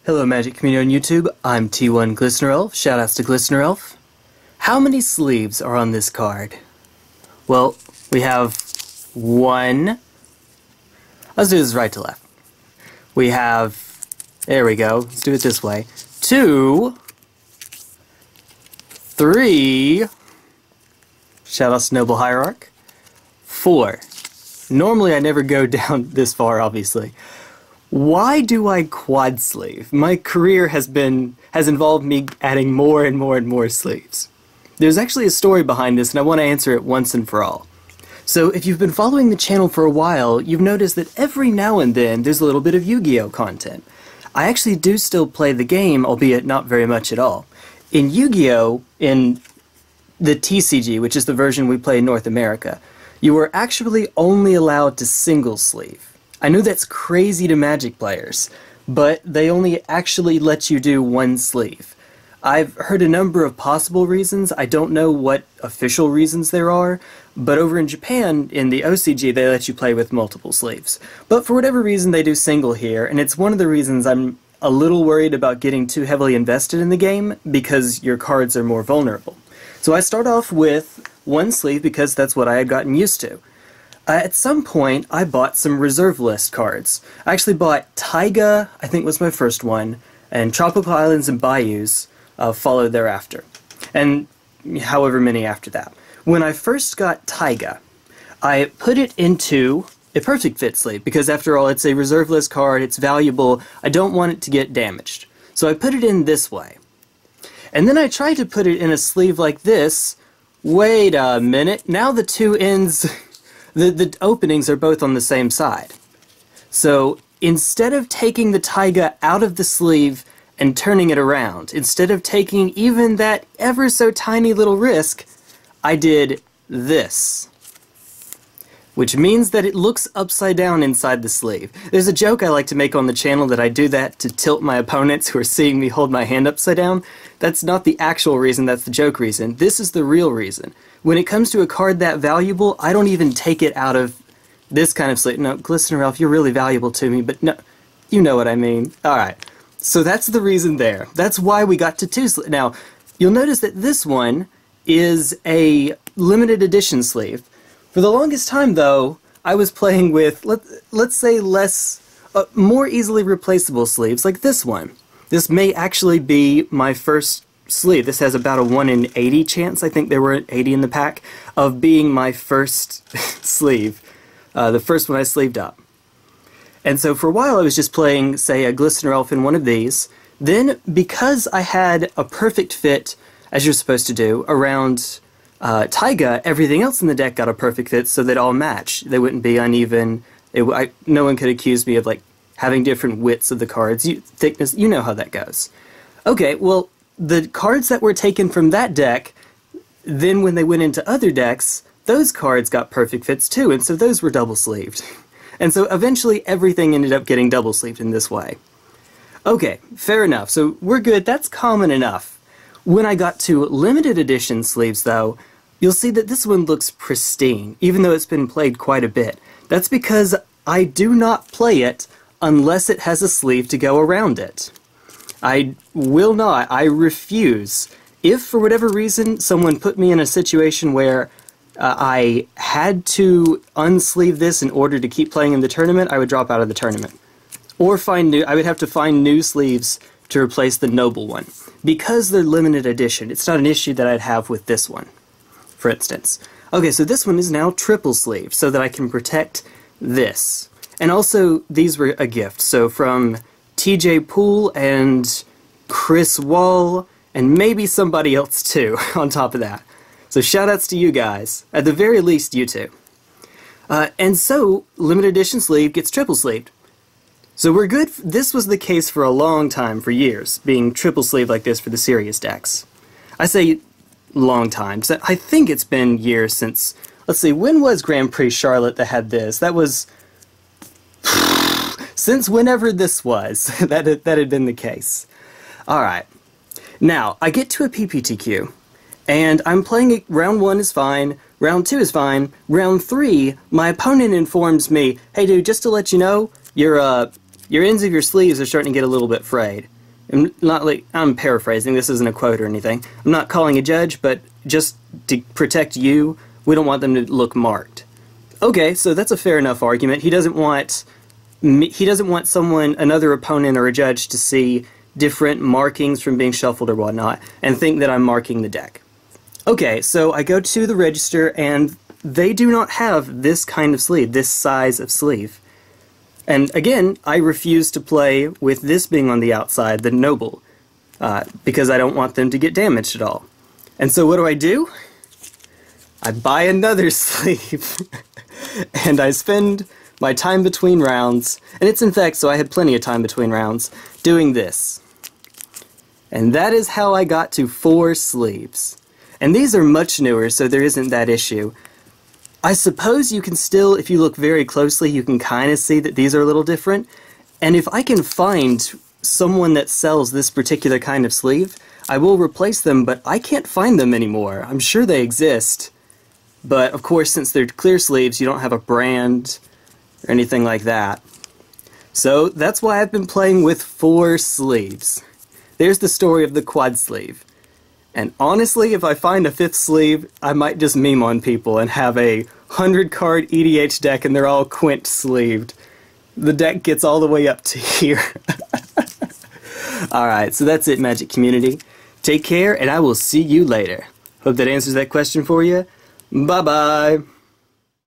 Hello Magic community on YouTube, I'm T1GlistenerElf, shoutouts to GlistenerElf. How many sleeves are on this card? Well, we have one. Let's do this right to left. We have, there we go, let's do it this way. 2, 3, shoutouts to Noble Hierarch. 4. Normally I never go down this far, obviously. Why do I quad sleeve? My career has involved me adding more and more sleeves. There's actually a story behind this, and I want to answer it once and for all. So if you've been following the channel for a while, you've noticed that every now and then there's a little bit of Yu-Gi-Oh content. I actually do still play the game, albeit not very much at all. In Yu-Gi-Oh, in the TCG, which is the version we play in North America, you were actually only allowed to single sleeve. I know that's crazy to Magic players, but they only actually let you do one sleeve. I've heard a number of possible reasons. I don't know what official reasons there are, but over in Japan, in the OCG, they let you play with multiple sleeves. But for whatever reason, they do single here, and it's one of the reasons I'm a little worried about getting too heavily invested in the game, because your cards are more vulnerable. So I start off with one sleeve because that's what I had gotten used to. At some point, I bought some reserve list cards. I actually bought Taiga, I think was my first one, and Tropical Islands and Bayous followed thereafter, and however many after that. When I first got Taiga, I put it into a perfect fit sleeve, because after all, it's a reserve list card, it's valuable, I don't want it to get damaged. So I put it in this way. And then I tried to put it in a sleeve like this. Wait a minute, now the two ends... The openings are both on the same side. So instead of taking the Taiga out of the sleeve and turning it around, instead of taking even that ever so tiny little risk, I did this. Which means that it looks upside down inside the sleeve. There's a joke I like to make on the channel that I do that to tilt my opponents who are seeing me hold my hand upside down. That's not the actual reason, that's the joke reason. This is the real reason. When it comes to a card that valuable, I don't even take it out of this kind of sleeve. No, GlistenerElf, you're really valuable to me, but no, you know what I mean. Alright, so that's the reason there. That's why we got to 2 sleeves. Now, you'll notice that this one is a limited edition sleeve. For the longest time, though, I was playing with, let's say, more easily replaceable sleeves, like this one. This may actually be my first sleeve. This has about a 1 in 80 chance, I think there were 80 in the pack, of being my first sleeve. The first one I sleeved up. And so for a while I was just playing, say, a GlistenerElf in one of these. Then, because I had a perfect fit, as you're supposed to do, around... Taiga, everything else in the deck got a perfect fit so they'd all match. They wouldn't be uneven. No one could accuse me of like having different widths of the cards, thickness, you know how that goes. Okay, well, the cards that were taken from that deck, then when they went into other decks, those cards got perfect fits too, and so those were double-sleeved. And so eventually everything ended up getting double-sleeved in this way. Okay, fair enough, so we're good, that's common enough. When I got to limited edition sleeves, though, you'll see that this one looks pristine, even though it's been played quite a bit. That's because I do not play it unless it has a sleeve to go around it. I will not. I refuse. If, for whatever reason, someone put me in a situation where I had to unsleeve this in order to keep playing in the tournament, I would drop out of the tournament. Or I would have to find new sleeves to replace the Noble one. Because they're limited edition, it's not an issue that I'd have with this one, for instance. Okay, so this one is now triple sleeve, so that I can protect this. And also, these were a gift, so from TJ Poole and Chris Wall, and maybe somebody else too, on top of that. So shoutouts to you guys, at the very least you two. And so, limited edition sleeve gets triple sleeved. So we're good. This was the case for a long time, for years, being triple sleeve like this for the serious decks. I say long time, so I think it's been years since, let's see, when was Grand Prix Charlotte that had this? That was, since whenever this was, that had been the case. Alright, now, I get to a PPTQ, and I'm playing it, round 1 is fine, round 2 is fine, round 3, my opponent informs me, hey dude, just to let you know, your ends of your sleeves are starting to get a little bit frayed. I'm paraphrasing, this isn't a quote or anything. I'm not calling a judge, but just to protect you, we don't want them to look marked. Okay, so that's a fair enough argument. He doesn't want another opponent or a judge to see different markings from being shuffled or whatnot and think that I'm marking the deck. Okay, so I go to the register and they do not have this kind of sleeve, this size of sleeve. And again, I refuse to play with this being on the outside, the noble, because I don't want them to get damaged at all. And so what do? I buy another sleeve, and I spend my time between rounds, and it's in fact, so I had plenty of time between rounds, doing this. And that is how I got to 4 sleeves. And these are much newer, so there isn't that issue. I suppose you can still, if you look very closely, you can kind of see that these are a little different. And if I can find someone that sells this particular kind of sleeve, I will replace them, but I can't find them anymore. I'm sure they exist. But of course, since they're clear sleeves, you don't have a brand or anything like that. So that's why I've been playing with 4 sleeves. There's the story of the quad sleeve. And honestly, if I find a 5th sleeve, I might just meme on people and have a 100-card EDH deck and they're all quint sleeved. The deck gets all the way up to here. Alright, so that's it, Magic community. Take care, and I will see you later. Hope that answers that question for you. Bye-bye!